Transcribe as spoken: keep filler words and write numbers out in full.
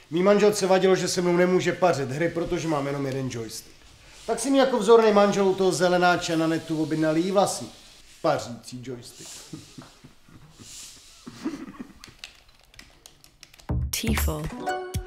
Mý manželce vadilo, že se mnou nemůže pařit hry, protože mám jenom jeden joystick. Tak si mi jako vzorný manžel u toho zelenáče na netu objednal jí vlastní pařící joystick. Tifo.